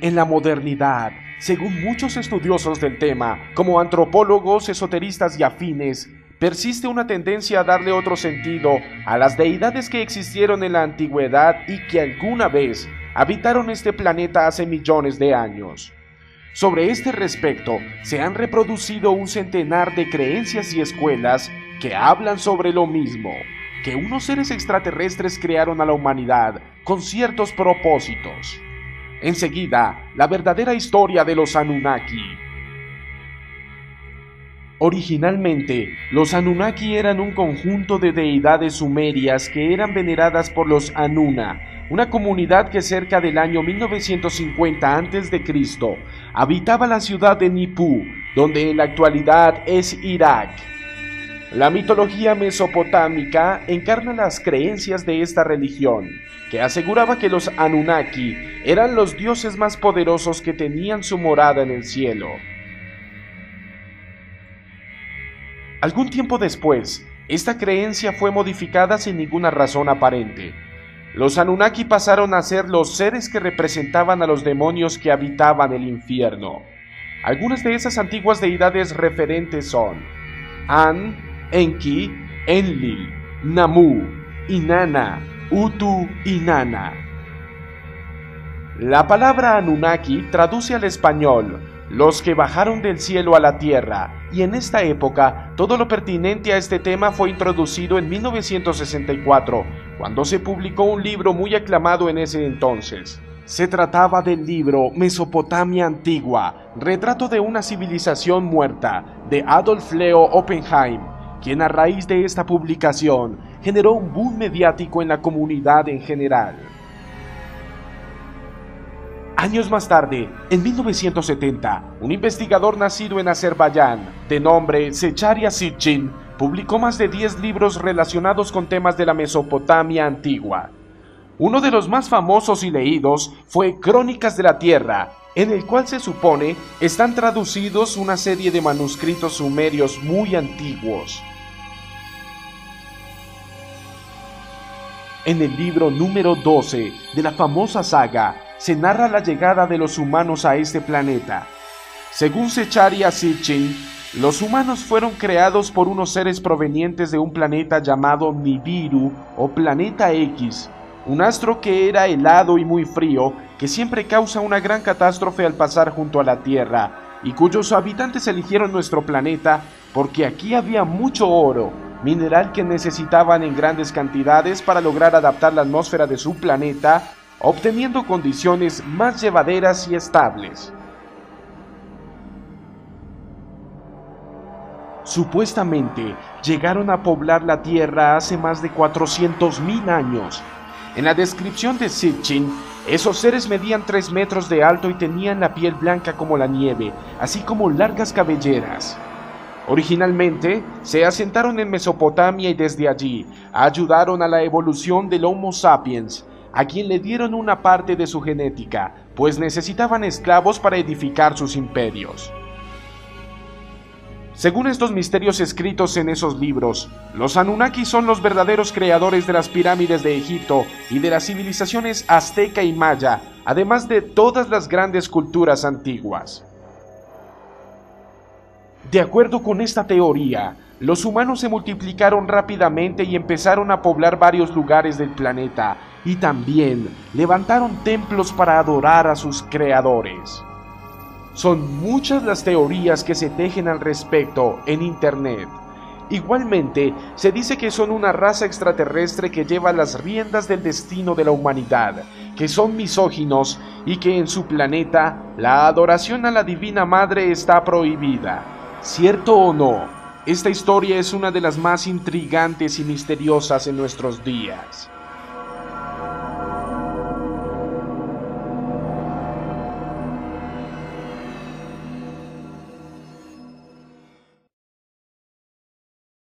En la modernidad, según muchos estudiosos del tema, como antropólogos, esoteristas y afines, persiste una tendencia a darle otro sentido a las deidades que existieron en la antigüedad y que alguna vez habitaron este planeta hace millones de años. Sobre este respecto, se han reproducido un centenar de creencias y escuelas que hablan sobre lo mismo, que unos seres extraterrestres crearon a la humanidad con ciertos propósitos. Enseguida, la verdadera historia de los Anunnaki. Originalmente, los Anunnaki eran un conjunto de deidades sumerias que eran veneradas por los Anuna, una comunidad que cerca del año 1950 a.C. habitaba la ciudad de Nippur, donde en la actualidad es Irak. La mitología mesopotámica encarna las creencias de esta religión, que aseguraba que los Anunnaki eran los dioses más poderosos que tenían su morada en el cielo. Algún tiempo después, esta creencia fue modificada sin ninguna razón aparente. Los Anunnaki pasaron a ser los seres que representaban a los demonios que habitaban el infierno. Algunas de esas antiguas deidades referentes son An, Enki, Enlil, Namu, Inanna, Utu y Nana. La palabra Anunnaki traduce al español los que bajaron del cielo a la tierra, y en esta época todo lo pertinente a este tema fue introducido en 1964, cuando se publicó un libro muy aclamado en ese entonces. Se trataba del libro Mesopotamia Antigua, retrato de una civilización muerta, de Adolf Leo Oppenheim, quien a raíz de esta publicación generó un boom mediático en la comunidad en general. Años más tarde, en 1970, un investigador nacido en Azerbaiyán, de nombre Zecharia Sitchin, publicó más de 10 libros relacionados con temas de la Mesopotamia antigua. Uno de los más famosos y leídos fue Crónicas de la Tierra, en el cual se supone están traducidos una serie de manuscritos sumerios muy antiguos. En el libro número 12 de la famosa saga, se narra la llegada de los humanos a este planeta. Según Zecharia Sitchin, los humanos fueron creados por unos seres provenientes de un planeta llamado Nibiru o Planeta X, un astro que era helado y muy frío, que siempre causa una gran catástrofe al pasar junto a la Tierra, y cuyos habitantes eligieron nuestro planeta porque aquí había mucho oro, mineral que necesitaban en grandes cantidades para lograr adaptar la atmósfera de su planeta, obteniendo condiciones más llevaderas y estables. Supuestamente llegaron a poblar la Tierra hace más de 400.000 años. En la descripción de Sitchin, esos seres medían 3 metros de alto y tenían la piel blanca como la nieve, así como largas cabelleras. Originalmente, se asentaron en Mesopotamia y desde allí ayudaron a la evolución del Homo sapiens, a quien le dieron una parte de su genética, pues necesitaban esclavos para edificar sus imperios. Según estos misterios escritos en esos libros, los Anunnaki son los verdaderos creadores de las pirámides de Egipto y de las civilizaciones azteca y maya, además de todas las grandes culturas antiguas. De acuerdo con esta teoría, los humanos se multiplicaron rápidamente y empezaron a poblar varios lugares del planeta, y también levantaron templos para adorar a sus creadores. Son muchas las teorías que se tejen al respecto en internet. Igualmente, se dice que son una raza extraterrestre que lleva las riendas del destino de la humanidad, que son misóginos y que en su planeta la adoración a la Divina Madre está prohibida. ¿Cierto o no? Esta historia es una de las más intrigantes y misteriosas en nuestros días.